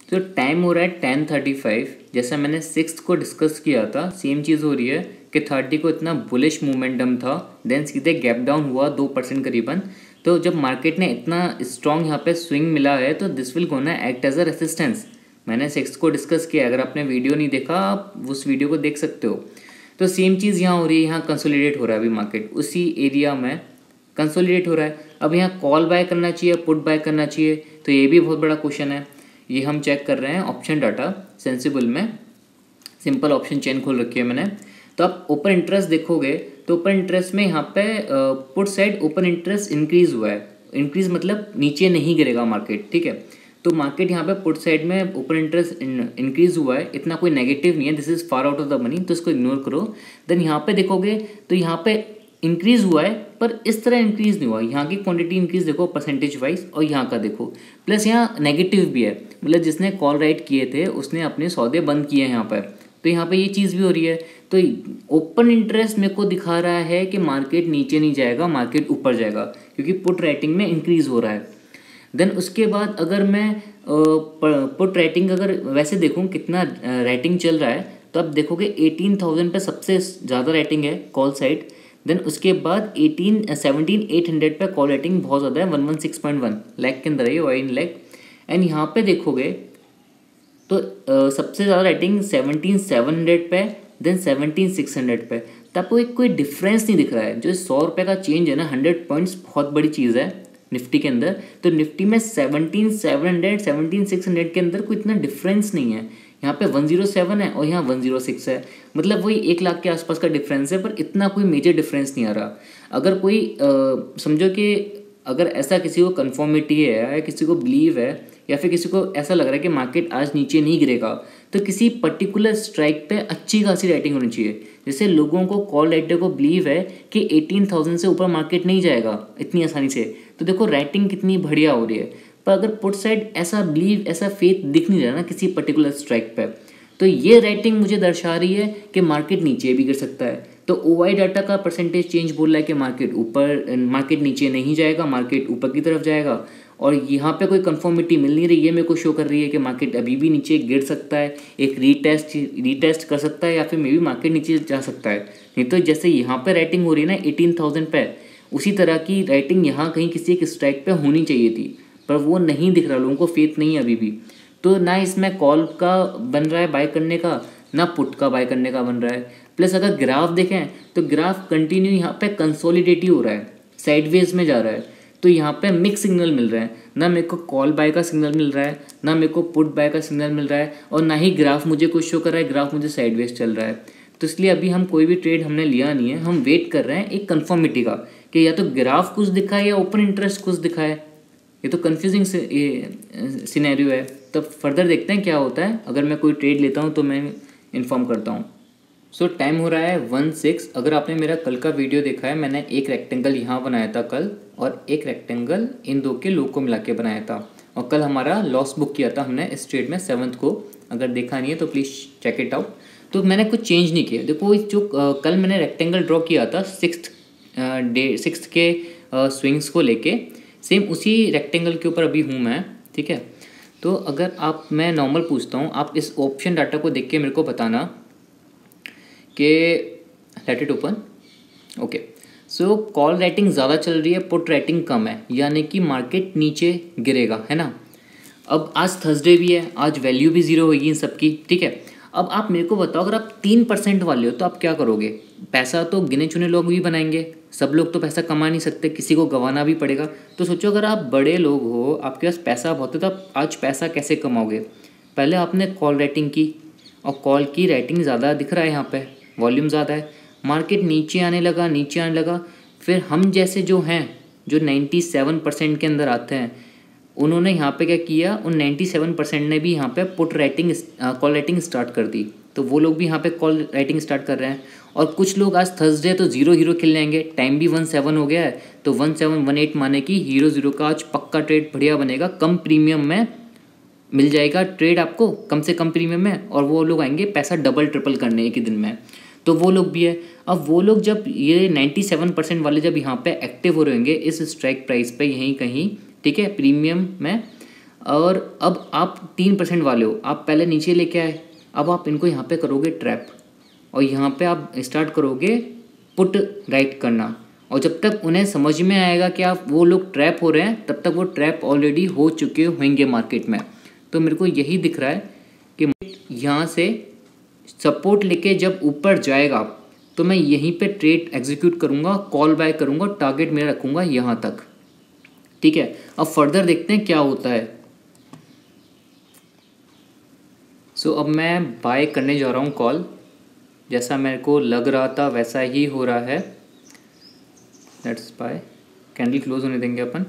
तो टाइम हो रहा है 10:35। जैसा मैंने 6th को डिस्कस किया था सेम चीज़ हो रही है कि 30 को इतना बुलिश मोमेंटम था, देन सीधे गैप डाउन हुआ 2% करीबन। तो जब मार्केट ने इतना स्ट्रॉन्ग यहाँ पे स्विंग मिला है तो this will gonna act as a resistance. मैंने 6th को डिस्कस किया, अगर आपने वीडियो नहीं देखा आप उस वीडियो को देख सकते हो। तो सेम चीज़ यहाँ हो रही है, यहाँ कंसोलिडेट हो रहा है अभी मार्केट, उसी एरिया में कंसोलिडेट हो रहा है। अब यहाँ कॉल बाय करना चाहिए, पुट बाय करना चाहिए, तो ये भी बहुत बड़ा क्वेश्चन है। ये हम चेक कर रहे हैं ऑप्शन डाटा सेंसिबल में, सिंपल ऑप्शन चेन खोल रखी है मैंने। तो आप ओपन इंटरेस्ट देखोगे तो ओपन इंटरेस्ट में यहाँ पे put side open interest increase हुआ है। इंक्रीज मतलब नीचे नहीं गिरेगा मार्केट, ठीक है। तो मार्केट यहाँ पे पुट साइड में ओपन इंटरेस्ट इंक्रीज हुआ है, इतना कोई नेगेटिव नहीं है, this is far out of the money, तो इसको इग्नोर करो। देन यहाँ पे देखोगे तो यहाँ पे इंक्रीज हुआ है पर इस तरह इंक्रीज नहीं हुआ। यहाँ की क्वांटिटी इंक्रीज देखो परसेंटेज वाइज, और यहाँ का देखो प्लस यहाँ नेगेटिव भी है, मतलब जिसने कॉल राइट किए थे उसने अपने सौदे बंद किए हैं यहाँ पर। तो यहाँ पे ये चीज़ भी हो रही है। तो ओपन इंटरेस्ट मेरे को दिखा रहा है कि मार्केट नीचे नहीं जाएगा, मार्केट ऊपर जाएगा, क्योंकि पुट राइटिंग में इंक्रीज हो रहा है। देन उसके बाद अगर मैं पुट राइटिंग अगर वैसे देखूँ कितना राइटिंग चल रहा है, तो आप देखोगे 18,000 पे सबसे ज़्यादा राइटिंग है कॉल साइड। देन उसके बाद 17,800 पे कॉल राइटिंग बहुत ज़्यादा है, 116.1 लाख के अंदर है ये, 1 लाख। एंड यहाँ पे देखोगे तो सबसे ज़्यादा राइटिंग 17,700 पे, देन 17,600 पे। तो आपको कोई डिफरेंस नहीं दिख रहा है। जो 100 रुपये का चेंज है ना, 100 पॉइंट्स बहुत बड़ी चीज़ है निफ्टी के अंदर। तो निफ्टी में 17,700 17,600 के अंदर कोई इतना डिफरेंस नहीं है। यहाँ पे 107 है और यहाँ 106 है, मतलब वही 1 लाख के आसपास का डिफरेंस है, पर इतना कोई मेजर डिफरेंस नहीं आ रहा। अगर कोई समझो कि अगर ऐसा किसी को कन्फर्मिटी है या किसी को बिलीव है या फिर किसी को ऐसा लग रहा है कि मार्केट आज नीचे नहीं गिरेगा, तो किसी पर्टिकुलर स्ट्राइक पे अच्छी खासी राइटिंग होनी चाहिए। जैसे लोगों को कॉल राइटर को बिलीव है कि 18,000 से ऊपर मार्केट नहीं जाएगा इतनी आसानी से, तो देखो राइटिंग कितनी बढ़िया हो रही है। पर अगर पुट साइड ऐसा बिलीव, ऐसा फेथ दिख नहीं रहा ना किसी पर्टिकुलर स्ट्राइक पे, तो ये राइटिंग मुझे दर्शा रही है कि मार्केट नीचे भी गिर सकता है। तो OI डाटा का परसेंटेज चेंज बोल रहा है कि मार्केट नीचे नहीं जाएगा, मार्केट ऊपर की तरफ जाएगा। और यहाँ पे कोई कंफर्मिटी मिल नहीं रही है, मेरे को शो कर रही है कि मार्केट अभी भी नीचे गिर सकता है, एक रीटेस्ट कर सकता है, या फिर मे भी मार्केट नीचे जा सकता है। नहीं तो जैसे यहाँ पे राइटिंग हो रही है ना 18,000 पे, उसी तरह की राइटिंग यहाँ कहीं किसी एक स्ट्राइक पे होनी चाहिए थी, पर वो नहीं दिख रहा, लोगों को फेथ नहीं है अभी भी। तो ना इसमें कॉल का बन रहा है बाय करने का, ना पुट का बाय करने का बन रहा है। प्लस अगर ग्राफ देखें तो ग्राफ कंटिन्यू यहाँ पे कंसोलिडेटिव हो रहा है, साइडवेज में जा रहा है। तो यहाँ पे मिक्स सिग्नल मिल रहा है, ना मेरे को कॉल बाय का सिग्नल मिल रहा है, ना मेरे को पुट बाय का सिग्नल मिल रहा है, और ना ही ग्राफ मुझे कुछ शो कर रहा है, ग्राफ मुझे साइडवेज चल रहा है। तो इसलिए अभी हम कोई भी ट्रेड हमने लिया नहीं है, हम वेट कर रहे हैं एक कन्फर्मिटी का कि या तो ग्राफ कुछ दिखाए या ओपन इंटरेस्ट कुछ दिखाए। ये तो कन्फ्यूजिंग सिनेरियो है। तो फर्दर देखते हैं क्या होता है। अगर मैं कोई ट्रेड लेता हूँ तो मैं इन्फॉर्म करता हूँ। सो टाइम हो रहा है 1:06। अगर आपने मेरा कल का वीडियो देखा है, मैंने एक रेक्टेंगल यहाँ बनाया था कल, और एक रेक्टेंगल इन दो के लो को मिला के बनाया था, और कल हमारा लॉस बुक किया था हमने इस ट्रेड में 7th को। अगर देखा नहीं है तो प्लीज़ चेक इट आउट। तो मैंने कुछ चेंज नहीं किया। देखो जो कल मैंने रेक्टेंगल ड्रॉ किया था 6th के स्विंग्स को लेके, सेम उसी रेक्टेंगल के ऊपर अभी हूँ मैं, ठीक है। तो अगर मैं नॉर्मल पूछता हूँ, आप इस ऑप्शन डाटा को देख के मेरे को बताना कि let it open. Okay, so call writing ज़्यादा चल रही है, पुट राइटिंग कम है, यानी कि मार्केट नीचे गिरेगा, है ना। अब आज थर्सडे भी है, आज वैल्यू भी ज़ीरो होगी इन सबकी, ठीक है। अब आप मेरे को बताओ, अगर आप 3% वाले हो तो आप क्या करोगे। पैसा तो गिने चुने लोग भी बनाएंगे, सब लोग तो पैसा कमा नहीं सकते, किसी को गंवाना भी पड़ेगा। तो सोचो अगर आप बड़े लोग हो, आपके पास पैसा बहुत है, तो आप आज पैसा कैसे कमाओगे। पहले आपने कॉल राइटिंग की, और कॉल की राइटिंग ज़्यादा दिख रहा है, यहाँ पे वॉल्यूम ज़्यादा है, मार्केट नीचे आने लगा। फिर हम जैसे जो हैं, जो 97% के अंदर आते हैं, उन्होंने यहाँ पे क्या किया, उन 97% ने भी यहाँ पे कॉल राइटिंग स्टार्ट कर दी। तो वो लोग भी यहाँ पे कॉल राइटिंग स्टार्ट कर रहे हैं। और कुछ लोग आज थर्सडे तो 0-0 खेल जाएंगे, टाइम भी 1:07 हो गया है, तो 1:7-1:8 माने कि 0-0 का आज पक्का ट्रेड बढ़िया बनेगा, कम प्रीमियम में मिल जाएगा ट्रेड आपको, कम से कम प्रीमियम में। और वो लोग आएंगे पैसा डबल ट्रिपल करने एक ही दिन में, तो वो लोग भी है। अब वो लोग जब ये 97% वाले जब यहाँ पे एक्टिव हो रहे होंगे इस स्ट्राइक प्राइस पे यहीं कहीं, ठीक है, प्रीमियम में, और अब आप 3% वाले हो, आप पहले नीचे लेके आए, अब आप इनको यहाँ पे करोगे ट्रैप और यहाँ पे आप स्टार्ट करोगे पुट राइट करना। और जब तक उन्हें समझ में आएगा कि आप वो लोग ट्रैप हो रहे हैं, तब तक वो ट्रैप ऑलरेडी हो चुके होंगे मार्केट में। तो मेरे को यही दिख रहा है कि यहाँ से सपोर्ट लेके जब ऊपर जाएगा तो मैं यहीं पे ट्रेड एग्जीक्यूट करूँगा, कॉल बाय करूँगा, टारगेट मेरा रखूँगा यहाँ तक। ठीक है, अब फर्दर देखते हैं क्या होता है। सो अब मैं बाय करने जा रहा हूँ कॉल, जैसा मेरे को लग रहा था वैसा ही हो रहा है। लेट्स बाय, कैंडल क्लोज होने देंगे अपन।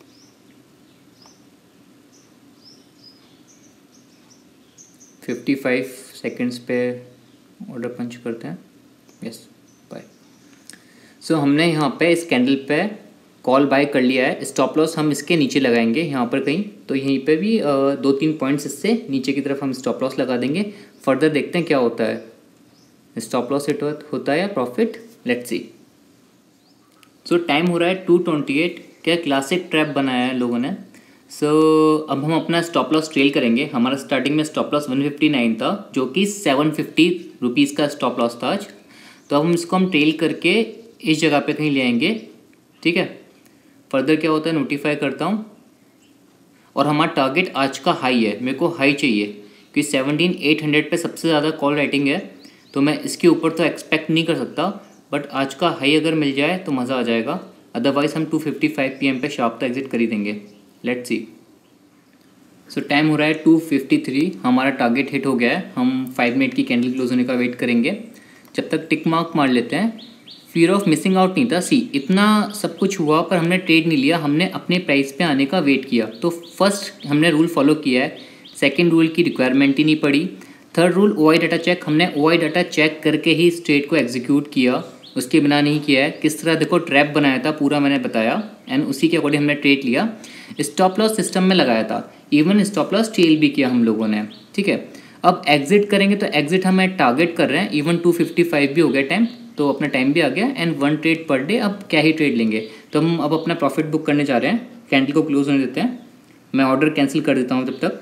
$55 सेकेंड्स पे ऑर्डर पंच करते हैं। Yes, bye. सो हमने यहाँ पे इस कैंडल पे कॉल बाय कर लिया है। स्टॉप लॉस हम इसके नीचे लगाएंगे यहाँ पर कहीं, तो यहीं पे भी 2-3 पॉइंट्स इससे नीचे की तरफ हम स्टॉप लॉस लगा देंगे। फर्दर देखते हैं क्या होता है, स्टॉप लॉस हिट होता है या profit, let's see. So time हो रहा है 2:28। क्या क्लासिक ट्रैप बनाया है लोगों ने। सो अब हम अपना स्टॉप लॉस ट्रेल करेंगे। हमारा स्टार्टिंग में स्टॉप लॉस 159 था, जो कि 750 रुपीज़ का स्टॉप लॉस था आज। तो अब हम इसको ट्रेल करके इस जगह पे कहीं ले आएंगे। ठीक है, फर्दर क्या होता है नोटिफाई करता हूँ। और हमारा टारगेट आज का हाई है, मेरे को हाई चाहिए क्योंकि 17,800 पे सबसे ज़्यादा कॉल राइटिंग है, तो मैं इसके ऊपर तो एक्सपेक्ट नहीं कर सकता। बट आज का हाई अगर मिल जाए तो मज़ा आ जाएगा, अदरवाइज़ हम 2:55 PM पे शार्प तक एग्जिट कर ही देंगे। Let's see. सो टाइम हो रहा है 2:53, हमारा टारगेट हिट हो गया है। हम 5 मिनट की कैंडल क्लोज होने का वेट करेंगे। जब तक टिक मार्क मार लेते हैं। फियर ऑफ मिसिंग आउट नहीं था। सी इतना सब कुछ हुआ पर हमने ट्रेड नहीं लिया, हमने अपने प्राइस पे आने का वेट किया। तो फर्स्ट हमने रूल फॉलो किया है, सेकंड रूल की रिक्वायरमेंट ही नहीं पड़ी। Third rule OI data check, हमने OI डाटा चेक करके ही इस ट्रेड को एग्जीक्यूट किया, उसके बिना नहीं किया है। किस तरह देखो ट्रैप बनाया था पूरा मैंने बताया, एंड उसी के अकॉर्डिंग हमने ट्रेड लिया। स्टॉप लॉस सिस्टम में लगाया था, इवन स्टॉप लॉस ट्रेल भी किया हम लोगों ने। ठीक है, अब एग्जिट करेंगे तो एग्जिट हमें टारगेट कर रहे हैं। इवन 2:55 भी हो गया टाइम, तो अपना टाइम भी आ गया। एंड 1 ट्रेड पर डे, अब क्या ही ट्रेड लेंगे। तो हम अब अपना प्रॉफिट बुक करने जा रहे हैं। कैंडल को क्लोज होने देते हैं, मैं ऑर्डर कैंसिल कर देता हूँ तब तक।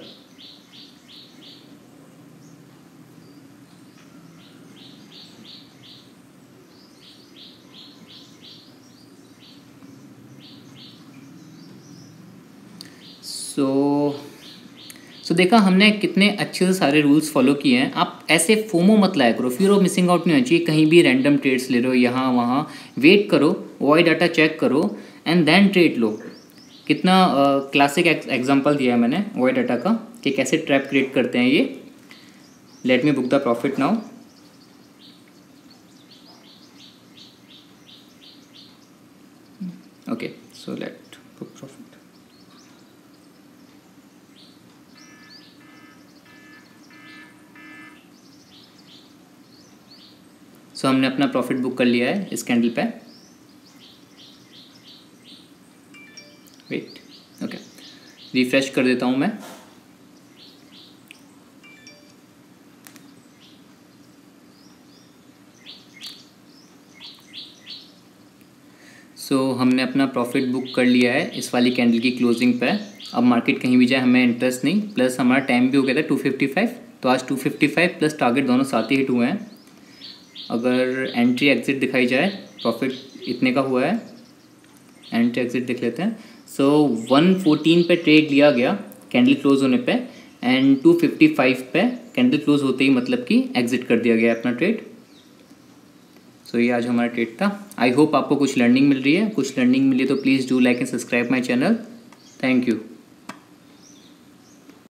सो देखा हमने कितने अच्छे से सारे रूल्स फॉलो किए हैं। आप ऐसे फोमो मत लाया करो, फियर ऑफ मिसिंग आउट नहीं होना चाहिए। कहीं भी रैंडम ट्रेड्स ले रहे हो यहाँ वहाँ, वेट करो, OI डाटा चेक करो एंड देन ट्रेड लो। कितना क्लासिक एग्जांपल दिया है मैंने OI डाटा का कि कैसे ट्रैप क्रिएट करते हैं ये। Let me book the profit now. Okay, so let book profit. So हमने अपना प्रॉफिट बुक कर लिया है इस कैंडल पे। वेट, ओके, रिफ्रेश कर देता हूँ मैं। सो हमने अपना प्रॉफिट बुक कर लिया है इस वाली कैंडल की क्लोजिंग पे। अब मार्केट कहीं भी जाए हमें इंटरेस्ट नहीं, प्लस हमारा टाइम भी हो गया था 2:55। तो आज 2:55 प्लस टारगेट दोनों साथ ही हिट हुए हैं। अगर एंट्री एग्जिट दिखाई जाए, प्रॉफिट इतने का हुआ है, एंट्री एग्जिट देख लेते हैं। सो 114 पे ट्रेड लिया गया कैंडल क्लोज होने पे, एंड 2:55 पे कैंडल क्लोज होते ही मतलब कि एग्जिट कर दिया गया अपना ट्रेड। सो ये आज हमारा ट्रेड था। आई होप आपको कुछ लर्निंग मिल रही है। कुछ लर्निंग मिली तो please do like and subscribe my channel. Thank you.